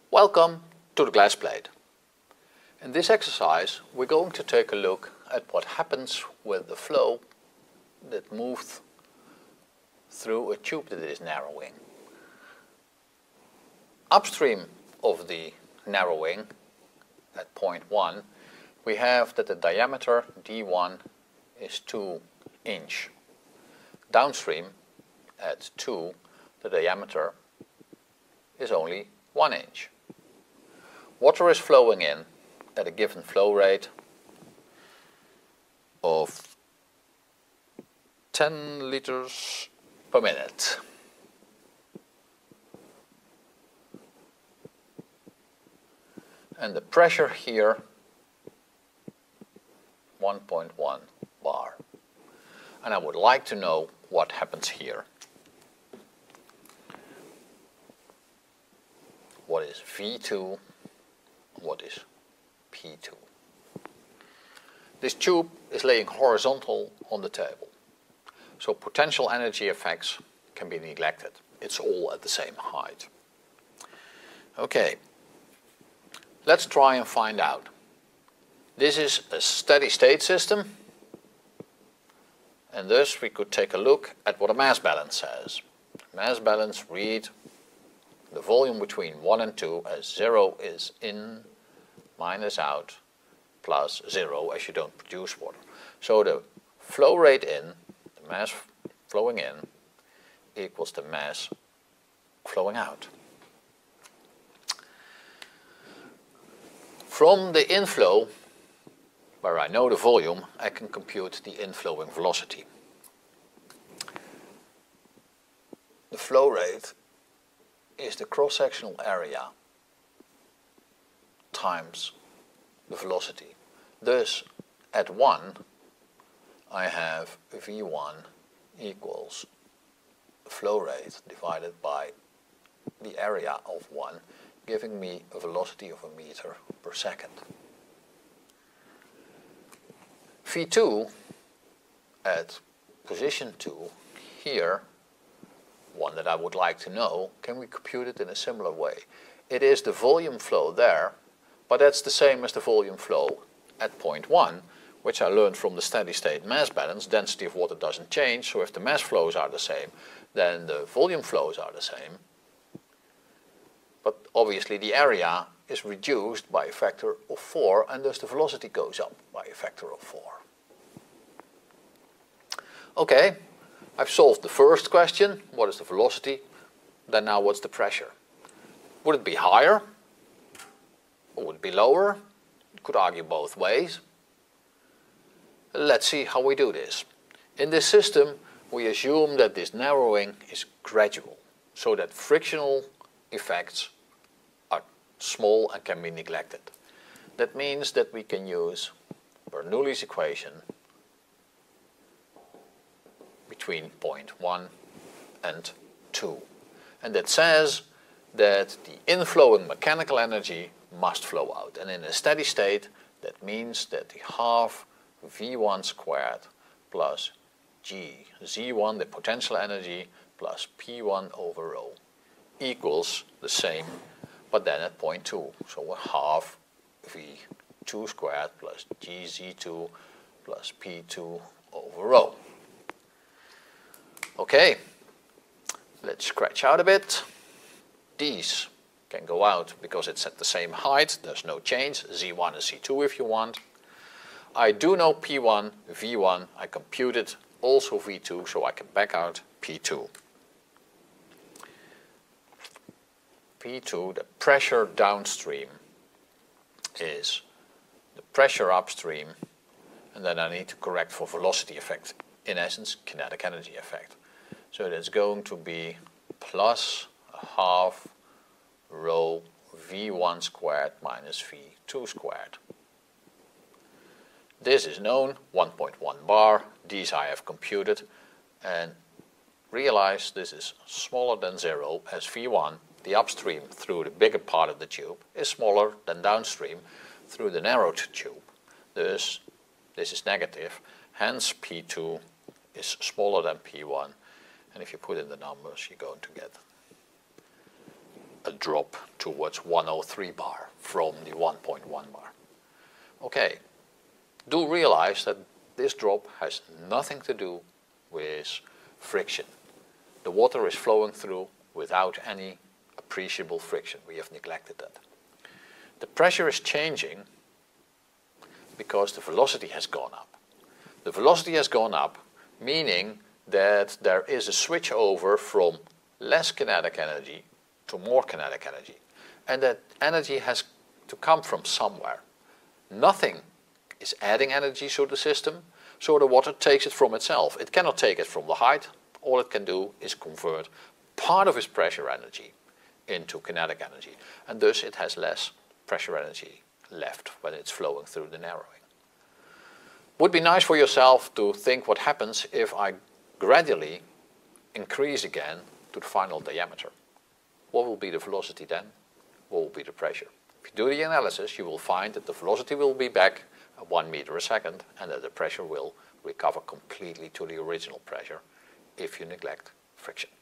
Welcome to the glass plate. In this exercise we're going to take a look at what happens with the flow that moves through a tube that is narrowing. Upstream of the narrowing at point 1 we have that the diameter d1 is 2 inch. Downstream at 2 the diameter is only 1 inch. Water is flowing in at a given flow rate of 10 liters per minute. And the pressure here 1.1 bar. And I would like to know what happens here. What is V2? What is P2? This tube is laying horizontal on the table, so potential energy effects can be neglected. It's all at the same height. Okay, let's try and find out. This is a steady state system, and thus we could take a look at what a mass balance says. Mass balance read the volume between 1 and 2 as 0 is in minus out plus 0 as you don't produce water. So the flow rate in, the mass flowing in, equals the mass flowing out. From the inflow, where I know the volume, I can compute the inflowing velocity. The flow rate is the cross-sectional area times the velocity. Thus, at 1, I have V1 equals flow rate divided by the area of 1, giving me a velocity of a meter per second. V2 at position 2, here, one that I would like to know, can we compute it in a similar way? It is the volume flow there, but that's the same as the volume flow at point 1, which I learned from the steady state mass balance. Density of water doesn't change, so if the mass flows are the same, then the volume flows are the same. But obviously the area is reduced by a factor of 4, and thus the velocity goes up by a factor of 4. Okay, I've solved the first question, what is the velocity? Then now what's the pressure? Would it be higher? Or would it be lower? You could argue both ways. Let's see how we do this. In this system we assume that this narrowing is gradual, so that frictional effects are small and can be neglected. That means that we can use Bernoulli's equation between point 1 and 2. And that says that the inflowing mechanical energy must flow out. And in a steady state, that means that the half V1 squared plus G Z1, the potential energy, plus P1 over rho equals the same, but then at point 2. So a half V2 squared plus G Z2 plus P2 over rho. Okay, let's scratch out a bit. These can go out because it's at the same height, there's no change, Z1 and Z2 if you want. I do know P1, V1, I computed also V2, so I can back out P2. P2, the pressure downstream, is the pressure upstream, and then I need to correct for velocity effect, in essence kinetic energy effect. So that's going to be plus a half rho V1 squared minus V2 squared. This is known, 1.1 bar, these I have computed, and realize this is smaller than 0 as V1, the upstream through the bigger part of the tube, is smaller than downstream through the narrowed tube. Thus, this is negative, hence P2 is smaller than P1, and if you put in the numbers you're going to get a drop towards 103 bar from the 1.1 bar. Okay, do realize that this drop has nothing to do with friction. The water is flowing through without any appreciable friction. We have neglected that. The pressure is changing because the velocity has gone up. The velocity has gone up, meaning that there is a switch over from less kinetic energy to more kinetic energy. And that energy has to come from somewhere. Nothing is adding energy to the system, so the water takes it from itself. It cannot take it from the height. All it can do is convert part of its pressure energy into kinetic energy. And thus it has less pressure energy left when it's flowing through the narrowing. Would be nice for yourself to think what happens if I gradually increase again to the final diameter. What will be the velocity then? What will be the pressure? If you do the analysis, you will find that the velocity will be back at 1 meter a second and that the pressure will recover completely to the original pressure if you neglect friction.